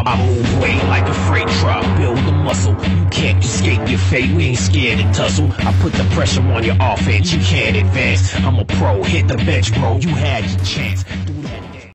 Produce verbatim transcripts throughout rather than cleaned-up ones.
I move weight like a freight truck, build the muscle. You can't escape your fate, we ain't scared to tussle. I put the pressure on your offense, you can't advance. I'm a pro, hit the bench, bro, you had your chance. Do that again.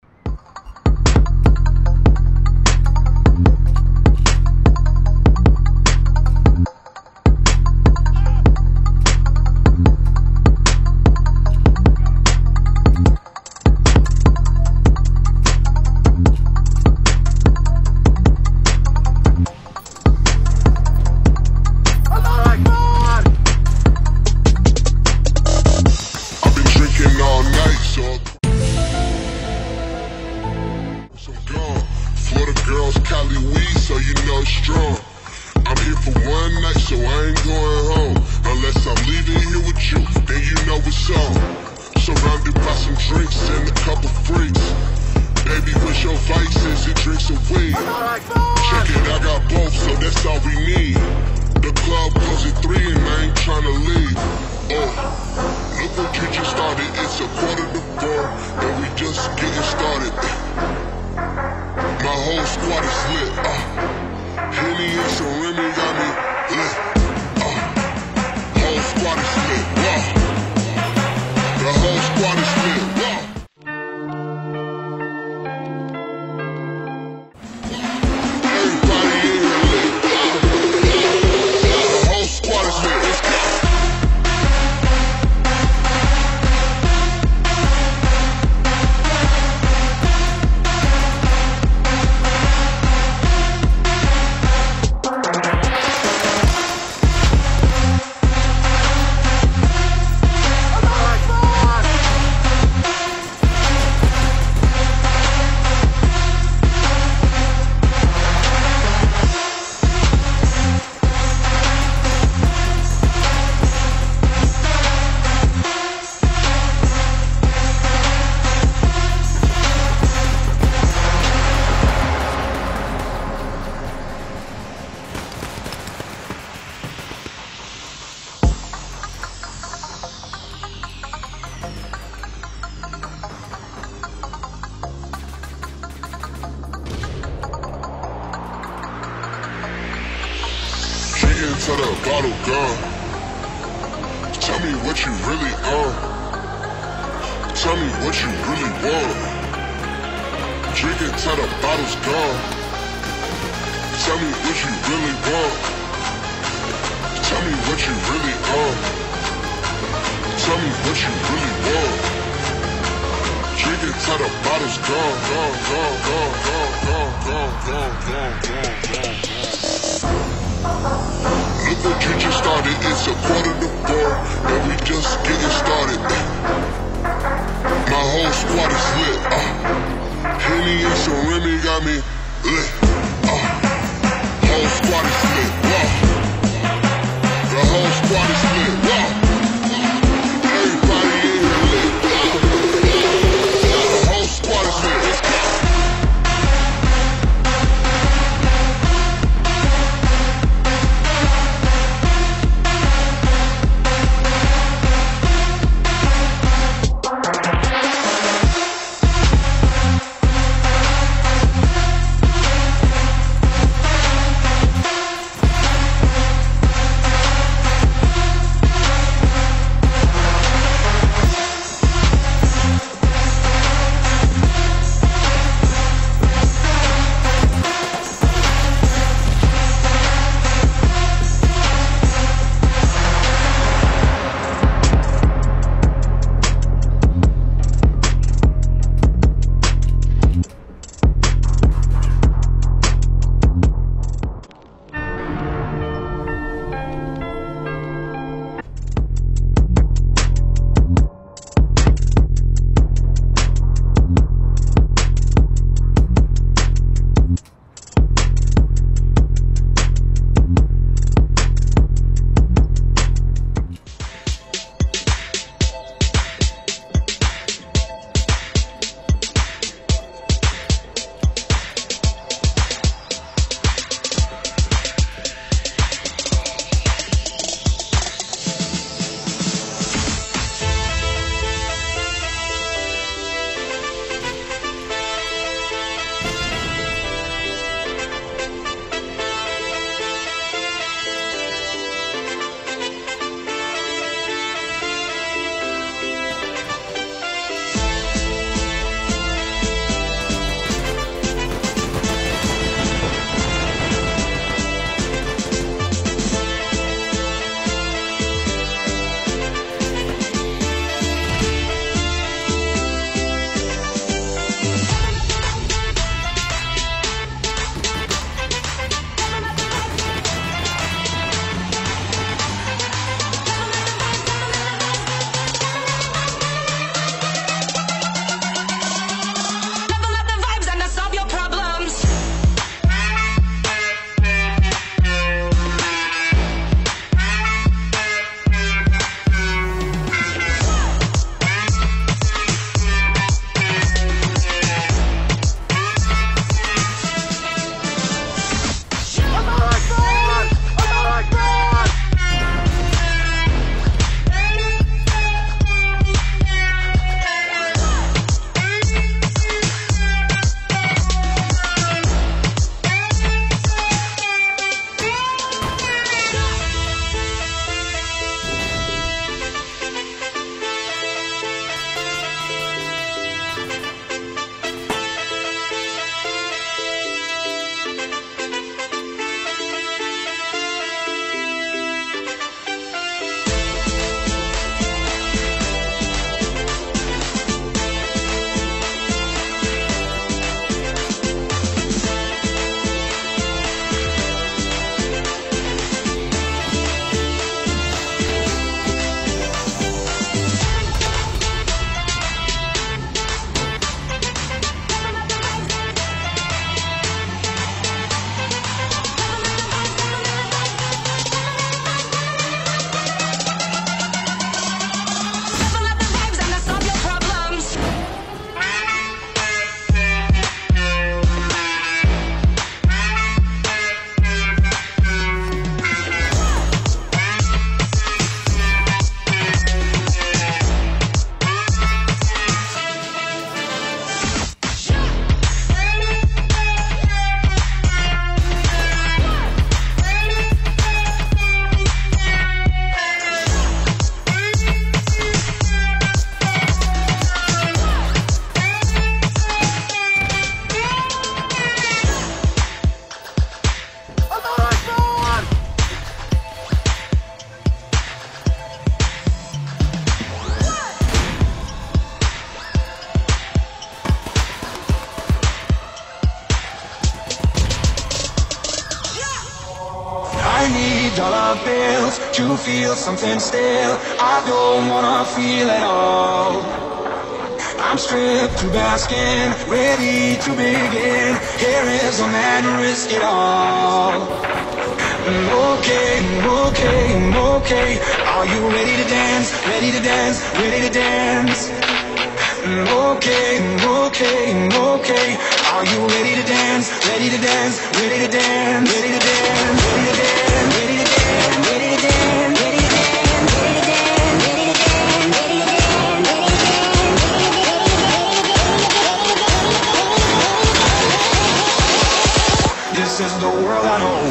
For the girls, Cali weed, so you know it's strong. I'm here for one night, so I ain't going home. Unless I'm leaving here with you, then you know it's on. Surrounded by some drinks and a couple freaks. Baby, what's your vices and drinks of weed? Check it, I got both, so that's all we need. The club goes at three and I ain't tryna leave. Oh, look what you just started, it's a quarter to four, and we just getting started. My whole squad is lit, uh Henny and some Remy got me lit, uh Whole squad is lit, wow The whole squad is lit, wow Everybody in here lit, wow The whole squad is lit, let's go. Till the bottle gone. Tell me what you really on. Tell me what you really want. Drinking till the bottle's gone. Tell me what you really want. Tell me what you really on. Tell me what you really want. Drinking till the bottle's gone, gone, gone, gone, gone, gone, gone, gone, gone, gone, gone, gone. Look what you just started, it's a quarter to four, and we just getting started. My whole squad is lit, uh Henny and some Remy got me lit, uh Whole squad is lit, wow The whole squad is lit, wow Everybody in here lit, wow The whole squad is lit, let's go. need dollar bills to feel something still. I don't wanna feel at all. I'm stripped to bask in, ready to begin. Here is a man, risk it all. Okay, okay, okay. Are you ready to dance? Ready to dance, ready to dance. Okay, okay, okay. Are you ready to dance? Ready to dance, ready to dance, ready to dance, ready to dance, ready to dance, ready to dance, ready to dance, ready to dance, ready to dance, ready to dance. This is the world I know.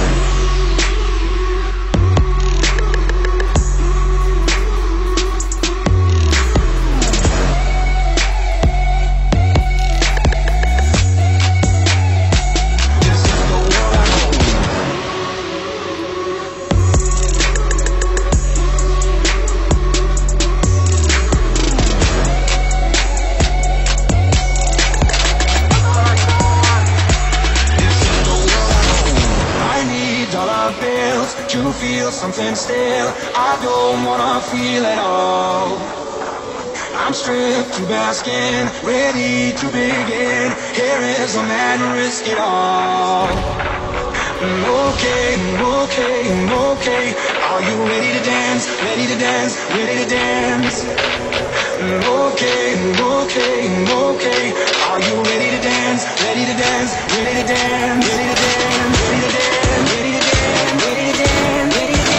To feel something still, I don't wanna feel at all. I'm stripped to bask in, ready to begin. Here is a man, risk it all. Okay, okay, okay. Are you ready to dance? Ready to dance, ready to dance. Okay, okay, okay. Are you ready to dance? Ready to dance, ready to dance, ready to dance, ready to dance, ready to dance, ready to dance, ready to dance.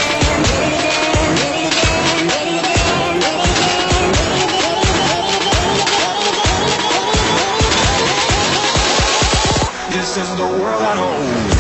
This is the world I know.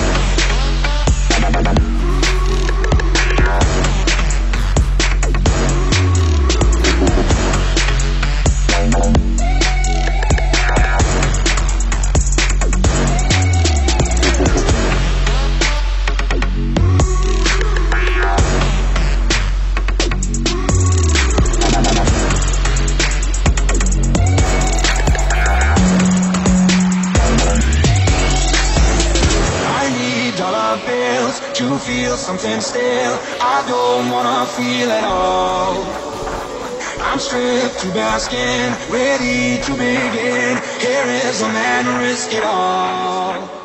To feel something still, I don't wanna feel at all. I'm stripped to bask in, ready to begin. Here is a man, risk it all.